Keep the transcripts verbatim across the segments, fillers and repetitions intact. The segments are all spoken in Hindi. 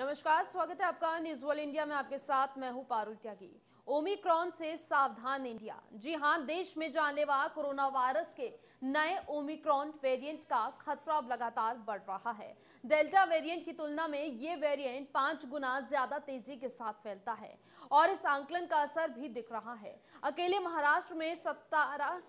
नमस्कार, स्वागत है आपका न्यूज वर्ल्ड इंडिया में। आपके साथ मैं हूं पारुल त्यागी। ओमिक्रॉन से सावधान इंडिया। जी हां, देश में जानलेवा कोरोना वायरस के नए ओमिक्रॉन वेरिएंट का खतरा अब लगातार बढ़ रहा है। डेल्टा वेरिएंट की तुलना में ये वेरिएंट पांच गुना ज्यादा तेजी के साथ फैलता है और इस आंकलन का असर भी दिख रहा है। अकेले महाराष्ट्र में सत्तारह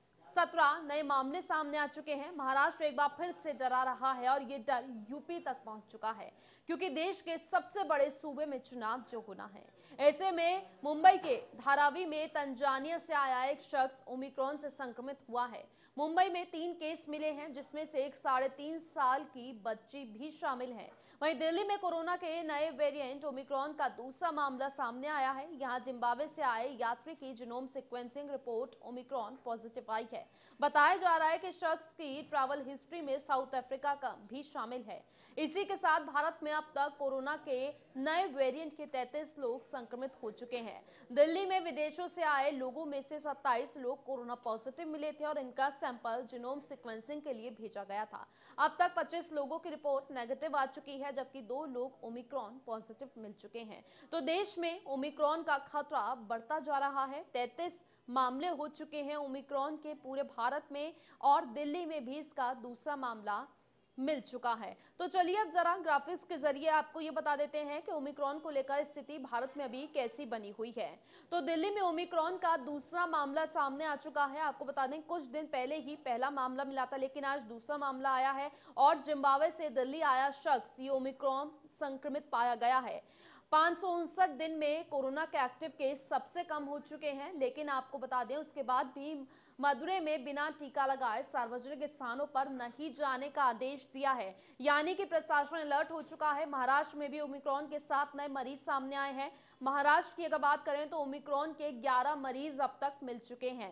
सत्रह नए मामले सामने आ चुके हैं। महाराष्ट्र एक बार फिर से डरा रहा है और ये डर यूपी तक पहुंच चुका है, क्योंकि देश के सबसे बड़े सूबे में चुनाव जो होना है। ऐसे में मुंबई के धारावी में तंजानिया से आया एक शख्स ओमिक्रॉन से संक्रमित हुआ है। मुंबई में तीन केस मिले हैं, जिसमें से एक साढ़े तीन साल की बच्ची भी शामिल है। वहीं दिल्ली में कोरोना के नए वेरिएंट ओमिक्रॉन का दूसरा मामला सामने आया है। यहां जिम्बाब्वे से आए यात्री की genome sequencing report omicron positive आई है। बताया जा रहा है कि शख्स की ट्रैवल हिस्ट्री में साउथ अफ्रीका का भी शामिल है। इसी के साथ भारत में अब तक कोरोना के नए वेरिएंट के तैंतीस लोग संक्रमित हो चुके हैं। दिल्ली में विदेशों से आए लोगों में से सत्ताईस लोग कोरोना पॉजिटिव मिले थे और इनका सैंपल जीनोम सीक्वेंसिंग के लिए भेजा गया था। अब तक पच्चीस लोगों की रिपोर्ट नेगेटिव आ चुकी है, जबकि दो लोग ओमिक्रॉन पॉजिटिव मिल चुके हैं। तो देश में ओमिक्रॉन का खतरा बढ़ता जा रहा है। तैंतीस मामले हो चुके हैं ओमिक्रॉन के पूरे भारत में और दिल्ली में भी इसका दूसरा मामला मिल चुका है। तो चलिए अब जरा ग्राफिक्स के जरिए आपको ये बता देते हैं कि ओमिक्रॉन को लेकर स्थिति भारत में अभी कैसी बनी हुई है। तो दिल्ली में ओमिक्रॉन का दूसरा मामला सामने आ चुका है। आपको बता दें, कुछ दिन पहले ही पहला मामला मिला था, लेकिन आज दूसरा मामला आया है और जिम्बाब्वे से दिल्ली आया शख्स ये ओमिक्रॉन संक्रमित पाया गया है। पाँच सौ उनसठ दिन में कोरोना के एक्टिव केस सबसे कम हो चुके हैं, लेकिन आपको बता दें उसके बाद भी मदुरै में बिना टीका लगाए सार्वजनिक स्थानों पर नहीं जाने का आदेश दिया है, यानी कि प्रशासन अलर्ट हो चुका है। महाराष्ट्र में भी ओमिक्रॉन के सात नए मरीज सामने आए हैं। महाराष्ट्र की अगर बात करें तो ओमिक्रॉन के ग्यारह मरीज अब तक मिल चुके हैं।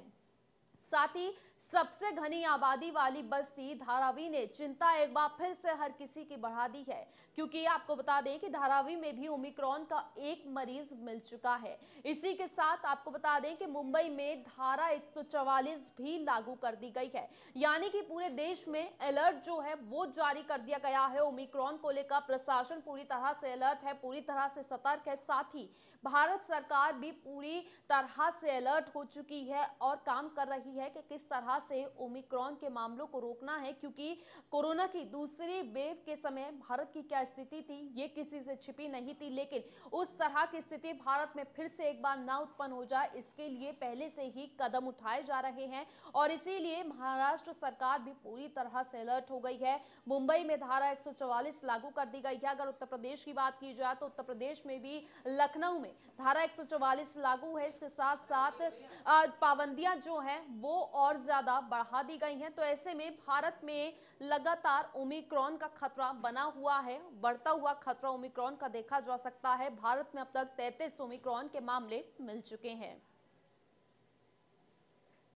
साथ ही सबसे घनी आबादी वाली बस्ती धारावी ने चिंता एक बार फिर से हर किसी की बढ़ा दी है, क्योंकि आपको बता दें कि धारावी में भी ओमिक्रॉन का एक मरीज मिल चुका है। इसी के साथ आपको बता दें कि मुंबई में धारा एक सौ चौवालीस भी लागू कर दी गई है, यानी कि पूरे देश में अलर्ट जो है वो जारी कर दिया गया है। ओमिक्रॉन को लेकर प्रशासन पूरी तरह से अलर्ट है, पूरी तरह से सतर्क है। साथ ही भारत सरकार भी पूरी तरह से अलर्ट हो चुकी है और काम कर रही है कि किस तरह से ओमिक्रॉन के मामलों को रोकना है, क्योंकि कोरोना की दूसरी वेव के समय भारत की क्या स्थिति थी ये किसी से छिपी नहीं थी, लेकिन उस तरह की स्थिति भारत में फिर से एक बार ना उत्पन्न हो जाए, इसके लिए पहले से ही कदम उठाए जा रहे हैं और इसीलिए महाराष्ट्र सरकार भी पूरी तरह से अलर्ट हो गई है। मुंबई में धारा एक सौ चौवालीस लागू कर दी गई है। अगर उत्तर प्रदेश की बात की जाए तो उत्तर प्रदेश में भी लखनऊ में धारा एक सौ चौवालीस लागू है। इसके साथ साथ पाबंदियां जो हैं वो और ज्यादा बढ़ा दी गई हैं। तो ऐसे में भारत में लगातार ओमिक्रॉन का खतरा बना हुआ है, बढ़ता हुआ खतरा ओमिक्रॉन का देखा जा सकता है। भारत में अब तक तैंतीस ओमिक्रॉन के मामले मिल चुके हैं।